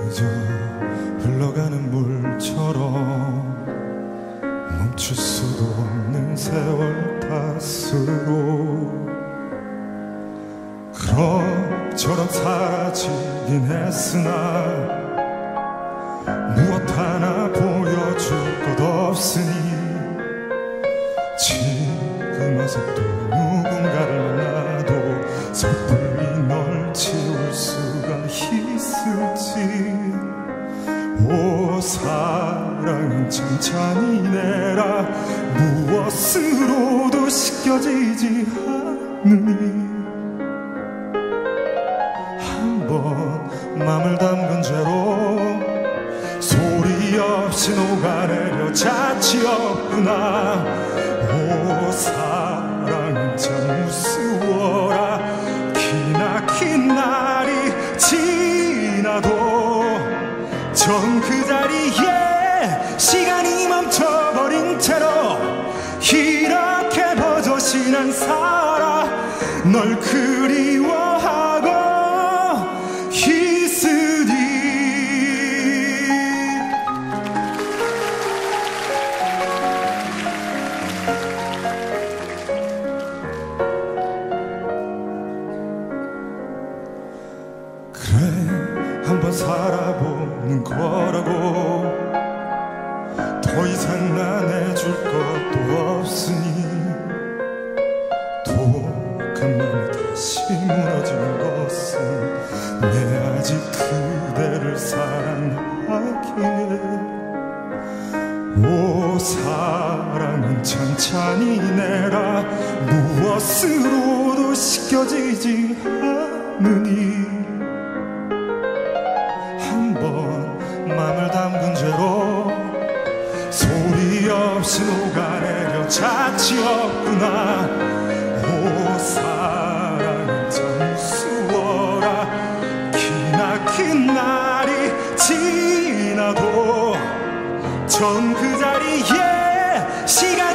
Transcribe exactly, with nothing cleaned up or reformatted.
그저 흘러가는 물처럼 멈출 수도 없는 세월 탓으로 그럭저럭 사라지긴 했으나 무엇 하나 보여줄 것 없으니 지금 와서 또 누군가를 만나도 섣불리 널 지울 수가 있을지. 오 사랑은 참 잔인해라 무엇으로도 씻겨지지 않으니 한번 맘을 담근 채로 소리 없이 녹아내려 자취 없구나. 오 사랑은 참 우스워라 기나긴 날이 지나도 전 그 자리에 시간이 멈춰버린 채로 이렇게 버젓이 난 살아 널 그리워하고 있으니. 그래 한번 살아보는 거라고 더 이상 난 해줄 것도 없으니 독한 맘이 다시 무너지는 것은 내 아직 그대를 사랑하기에. 오 사랑은 참 잔인해라 무엇으로도 씻겨지지 않으니 한번 맘을 담근 채로 소리 없이 녹아내려 자취 없구나. 오 사랑은 참 우스워라 기나긴 날이 지나도 전 그 자리에 시간